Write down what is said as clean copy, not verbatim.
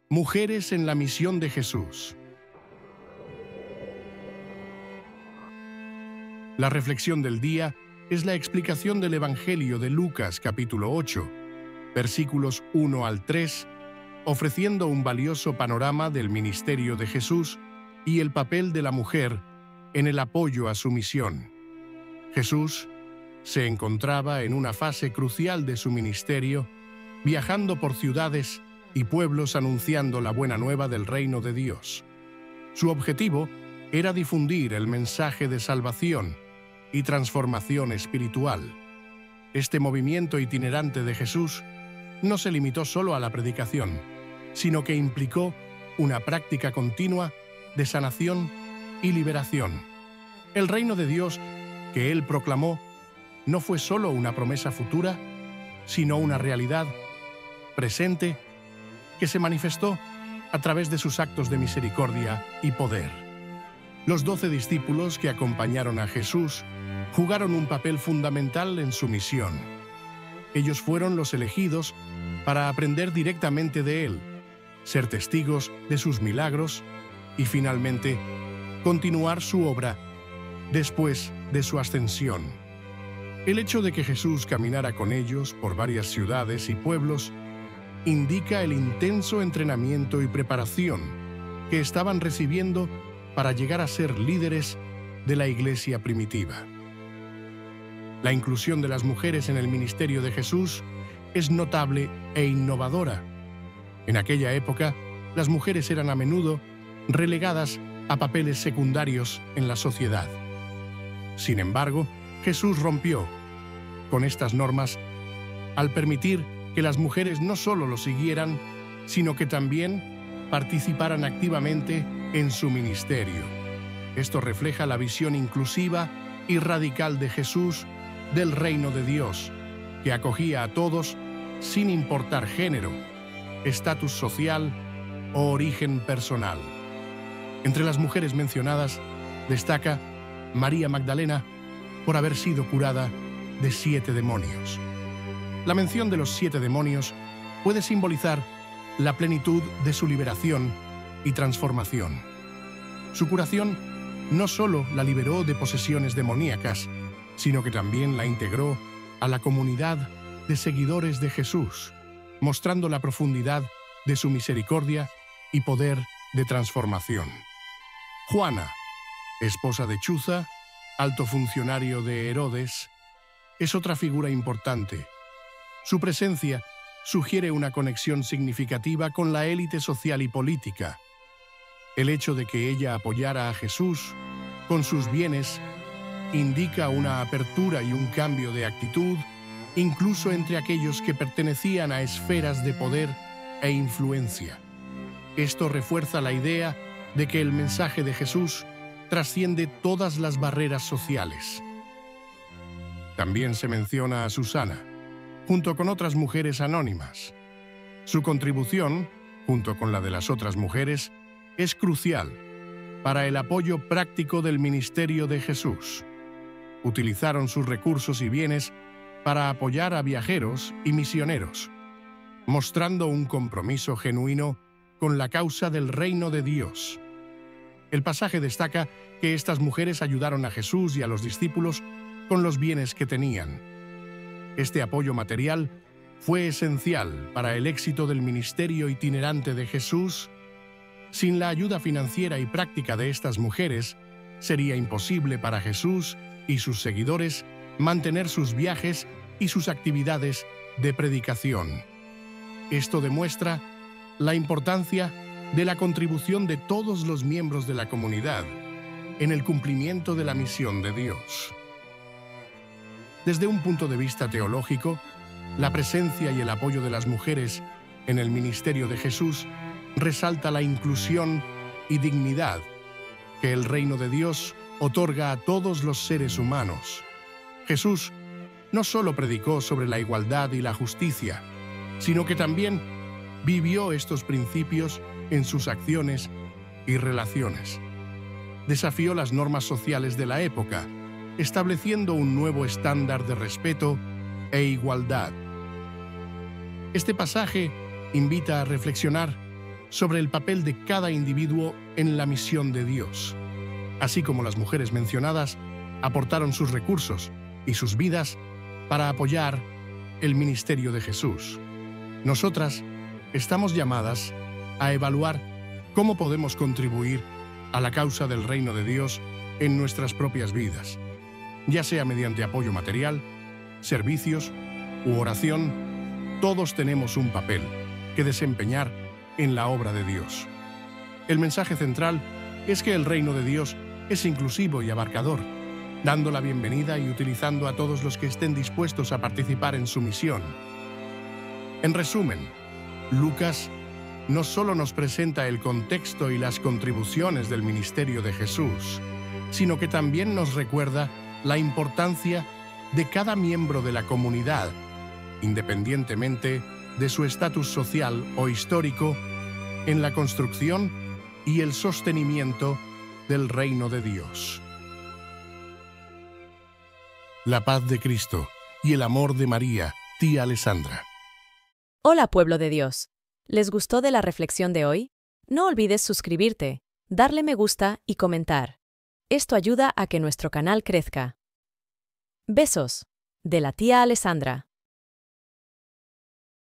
Mujeres en la misión de Jesús. La reflexión del día es la explicación del Evangelio de Lucas, capítulo 8, versículos 1 al 3, ofreciendo un valioso panorama del ministerio de Jesús y el papel de la mujer en el apoyo a su misión. Jesús se encontraba en una fase crucial de su ministerio, viajando por ciudades y pueblos anunciando la buena nueva del reino de Dios. Su objetivo era difundir el mensaje de salvación y transformación espiritual. Este movimiento itinerante de Jesús no se limitó solo a la predicación, sino que implicó una práctica continua de sanación y liberación. El reino de Dios que él proclamó no fue solo una promesa futura, sino una realidad presente que se manifestó a través de sus actos de misericordia y poder. Los 12 discípulos que acompañaron a Jesús jugaron un papel fundamental en su misión. Ellos fueron los elegidos para aprender directamente de él, ser testigos de sus milagros y finalmente continuar su obra después de su ascensión. El hecho de que Jesús caminara con ellos por varias ciudades y pueblos indica el intenso entrenamiento y preparación que estaban recibiendo para llegar a ser líderes de la iglesia primitiva. La inclusión de las mujeres en el ministerio de Jesús es notable e innovadora. En aquella época, las mujeres eran a menudo relegadas a papeles secundarios en la sociedad. Sin embargo, Jesús rompió con estas normas al permitir que las mujeres no solo lo siguieran, sino que también participaran activamente en su ministerio. Esto refleja la visión inclusiva y radical de Jesús del reino de Dios, que acogía a todos sin importar género, estatus social o origen personal. Entre las mujeres mencionadas destaca María Magdalena por haber sido curada de 7 demonios. La mención de los 7 demonios puede simbolizar la plenitud de su liberación y transformación. Su curación no solo la liberó de posesiones demoníacas, sino que también la integró a la comunidad de seguidores de Jesús, mostrando la profundidad de su misericordia y poder de transformación. Juana, esposa de Chuza, alto funcionario de Herodes, es otra figura importante. Su presencia sugiere una conexión significativa con la élite social y política. El hecho de que ella apoyara a Jesús con sus bienes indica una apertura y un cambio de actitud, incluso entre aquellos que pertenecían a esferas de poder e influencia. Esto refuerza la idea de que el mensaje de Jesús trasciende todas las barreras sociales. También se menciona a Susana, junto con otras mujeres anónimas. Su contribución, junto con la de las otras mujeres, es crucial para el apoyo práctico del ministerio de Jesús. Utilizaron sus recursos y bienes para apoyar a viajeros y misioneros, mostrando un compromiso genuino con la causa del reino de Dios. El pasaje destaca que estas mujeres ayudaron a Jesús y a los discípulos con los bienes que tenían. Este apoyo material fue esencial para el éxito del ministerio itinerante de Jesús. Sin la ayuda financiera y práctica de estas mujeres, sería imposible para Jesús y sus seguidores mantener sus viajes y sus actividades de predicación. Esto demuestra la importancia de la contribución de todos los miembros de la comunidad en el cumplimiento de la misión de Dios. Desde un punto de vista teológico, la presencia y el apoyo de las mujeres en el ministerio de Jesús resalta la inclusión y dignidad que el reino de Dios otorga a todos los seres humanos. Jesús no solo predicó sobre la igualdad y la justicia, sino que también vivió estos principios en sus acciones y relaciones. Desafió las normas sociales de la época, estableciendo un nuevo estándar de respeto e igualdad. Este pasaje invita a reflexionar sobre el papel de cada individuo en la misión de Dios. Así como las mujeres mencionadas aportaron sus recursos y sus vidas para apoyar el ministerio de Jesús. Nosotras estamos llamadas a evaluar cómo podemos contribuir a la causa del reino de Dios en nuestras propias vidas, ya sea mediante apoyo material, servicios u oración. Todos tenemos un papel que desempeñar en la obra de Dios. El mensaje central es que el reino de Dios es inclusivo y abarcador, dando la bienvenida y utilizando a todos los que estén dispuestos a participar en su misión. En resumen, Lucas no solo nos presenta el contexto y las contribuciones del ministerio de Jesús, sino que también nos recuerda la importancia de cada miembro de la comunidad, independientemente de su estatus social o histórico, en la construcción y el sostenimiento del reino de Dios. La paz de Cristo y el amor de María, tía Alessandra. Hola, pueblo de Dios. ¿Les gustó de la reflexión de hoy? No olvides suscribirte, darle me gusta y comentar. Esto ayuda a que nuestro canal crezca. Besos. De la tía Alessandra.